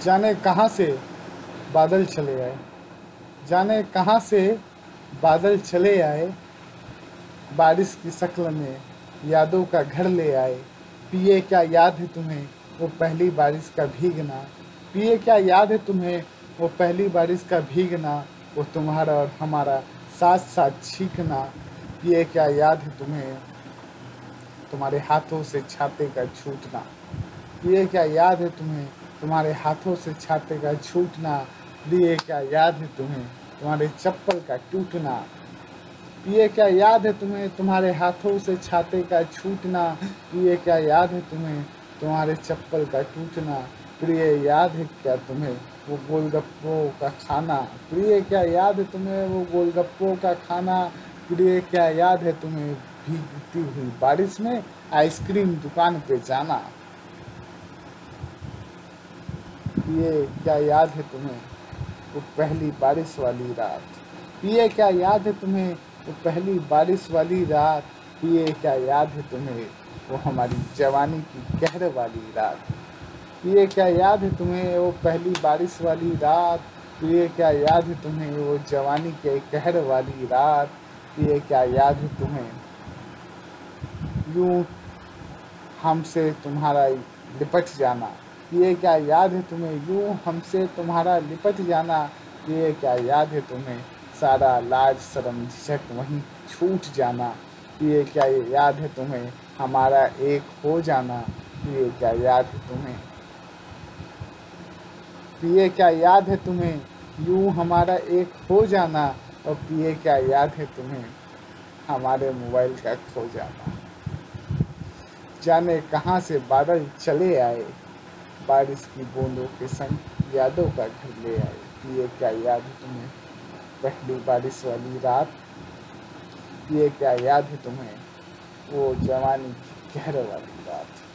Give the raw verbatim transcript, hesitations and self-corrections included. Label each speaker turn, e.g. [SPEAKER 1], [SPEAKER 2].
[SPEAKER 1] जाने कहाँ से बादल चले आए, जाने कहाँ से बादल चले आए, बारिश की शक्ल में यादों का घर ले आए। पिए क्या याद है तुम्हें वो पहली बारिश का भीगना, पिए क्या याद है तुम्हें वो पहली बारिश का भीगना, वो तुम्हारा और हमारा साथ साथ छींकना। पिए क्या याद है तुम्हें तुम्हारे हाथों से छाते का छूटना, ये क्या याद है तुम्हें तुम्हारे हाथों से छाते का छूटना। ये क्या याद है तुम्हें तुम्हारे चप्पल का टूटना, ये क्या याद है तुम्हें तुम्हारे हाथों से छाते का छूटना। ये क्या याद है तुम्हें तुम्हारे चप्पल का टूटना। प्रिय याद है क्या तुम्हें वो गोलगप्पों का खाना, प्रिय क्या याद है तुम्हें वो गोलगप्पों का खाना। प्रिय क्या याद है तुम्हें भीगती हुई बारिश में आइसक्रीम दुकान पे जाना। ये क्या याद है तुम्हें वो पहली बारिश वाली रात, ये क्या याद है तुम्हें वो पहली बारिश वाली रात। ये क्या याद है तुम्हें वो हमारी जवानी की कहर वाली रात, ये क्या याद है तुम्हें वो पहली बारिश वाली रात। ये क्या याद है तुम्हें वो जवानी के कहर वाली रात। ये क्या याद है तुम्हें यूं हमसे तुम्हारा लिपट जाना, ये क्या याद है तुम्हें यूं हमसे तुम्हारा लिपट जाना। ये क्या याद है तुम्हें सारा लाज शर्म झिझक वहीं छूट जाना। ये क्या याद है तुम्हें हमारा एक हो जाना। ये क्या याद है तुम्हें ये क्या याद है तुम्हें यूं हमारा एक हो जाना। और ये क्या याद है तुम्हें हमारे मोबाइल का खो जाना। जाने कहाँ से बादल चले आए, बारिश की बूंदों के संग यादों का घर ले आए। ये क्या याद है तुम्हें पहली बारिश वाली रात, ये क्या याद है तुम्हें वो जवानी की कहर वाली रात।